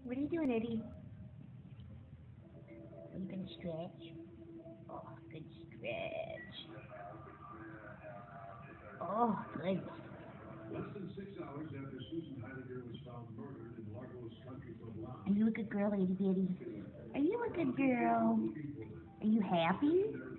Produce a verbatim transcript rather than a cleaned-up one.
What are you doing, Itty? Are you gonna stretch? Oh, good stretch. Oh, good. Less than six hours after Susan Heidegger was found murdered in Largo's country club lounge. Are you a good girl, Itty Bitty? Are you a good girl? Are you happy?